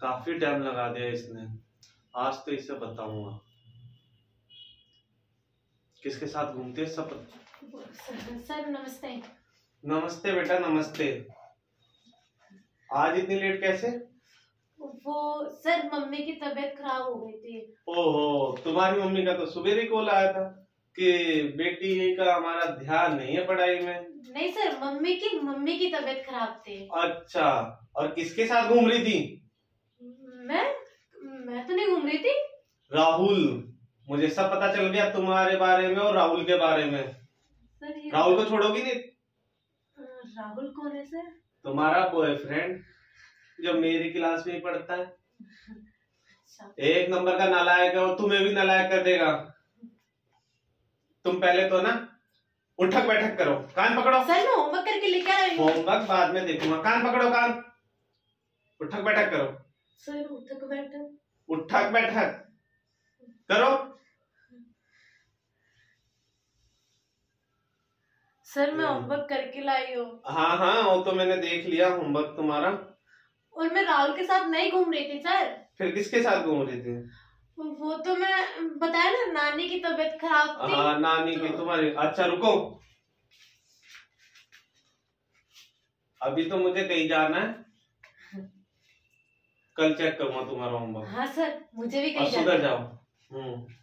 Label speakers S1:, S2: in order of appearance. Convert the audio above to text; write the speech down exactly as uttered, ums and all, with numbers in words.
S1: काफी टाइम लगा दिया इसने। आज तो इसे बताऊंगा किसके साथ घूमती है सब।
S2: सर नमस्ते।
S1: नमस्ते बेटा नमस्ते। आज इतनी लेट कैसे?
S2: वो सर मम्मी की तबीयत खराब हो गई थी।
S1: ओहो, तुम्हारी मम्मी का तो सुबह ही कॉल आया था कि बेटी का हमारा ध्यान नहीं है पढ़ाई में।
S2: नहीं सर, मम्मी की मम्मी की तबीयत खराब थी।
S1: अच्छा, और किसके साथ घूम रही थी?
S2: मैं मैं तो नहीं घूम रही थी।
S1: राहुल, मुझे सब पता चल गया तुम्हारे बारे में और राहुल के बारे में।
S2: सर ये
S1: राहुल को छोड़ोगी नहीं?
S2: राहुल कौन है सर?
S1: तुम्हारा बॉयफ्रेंड जो मेरी क्लास में ही पढ़ता है। एक नंबर का नालायक है और तुम्हें भी नालायक कर देगा। तुम पहले तो ना उठक बैठक करो, कान पकड़ो।
S2: सर मैं होमवर्क करके लेकर आई हूँ।
S1: होमवर्क बाद में देखूंगा, कान पकड़ो, कान। उठक बैठक करो।
S2: सर उठक बैठक
S1: उठक बैठक करो।
S2: सर मैं होमवर्क करके लाई हूँ।
S1: हाँ हाँ, वो तो मैंने देख लिया होमवर्क तुम्हारा।
S2: और मैं राहुल के साथ नहीं घूम रही थी सर।
S1: फिर किसके साथ घूम रही थी?
S2: वो तो मैं बताया ना, नानी की तबीयत खराब थी।
S1: हाँ नानी की तुम्हारी। अच्छा रुको, अभी तो मुझे कहीं जाना है, कल चेक करूंगा तुम्हारा होमवर्क।
S2: हाँ सर, मुझे भी कहीं
S1: सुधर जाओ। हम्म